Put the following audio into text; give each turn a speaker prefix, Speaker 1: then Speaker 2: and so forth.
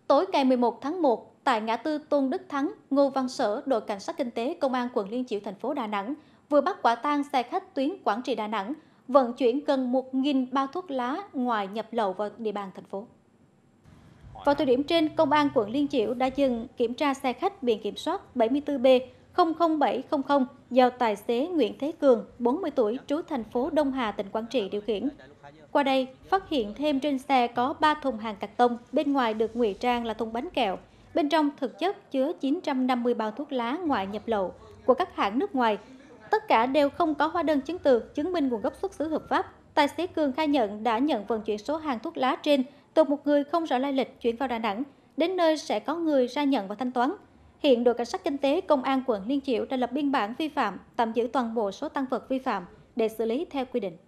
Speaker 1: Tối ngày 11 tháng 1, tại ngã tư Tôn Đức Thắng, Ngô Văn Sở, đội cảnh sát kinh tế công an quận Liên Chiểu, thành phố Đà Nẵng vừa bắt quả tang xe khách tuyến Quảng Trị Đà Nẵng vận chuyển gần 1.000 bao thuốc lá ngoại nhập lậu vào địa bàn thành phố. Vào thời điểm trên, công an quận Liên Chiểu đã dừng kiểm tra xe khách biển kiểm soát 74B00700 do tài xế Nguyễn Thế Cường, 40 tuổi, trú thành phố Đông Hà, tỉnh Quảng Trị điều khiển. Qua đây, phát hiện thêm trên xe có 3 thùng hàng cạc tông, bên ngoài được ngụy trang là thùng bánh kẹo. Bên trong thực chất chứa 950 bao thuốc lá ngoại nhập lậu của các hãng nước ngoài. Tất cả đều không có hóa đơn chứng từ, chứng minh nguồn gốc xuất xứ hợp pháp. Tài xế Cường khai nhận đã nhận vận chuyển số hàng thuốc lá trên từ một người không rõ lai lịch chuyển vào Đà Nẵng, đến nơi sẽ có người ra nhận và thanh toán. Hiện đội cảnh sát kinh tế công an quận Liên Chiểu đã lập biên bản vi phạm, tạm giữ toàn bộ số tang vật vi phạm để xử lý theo quy định.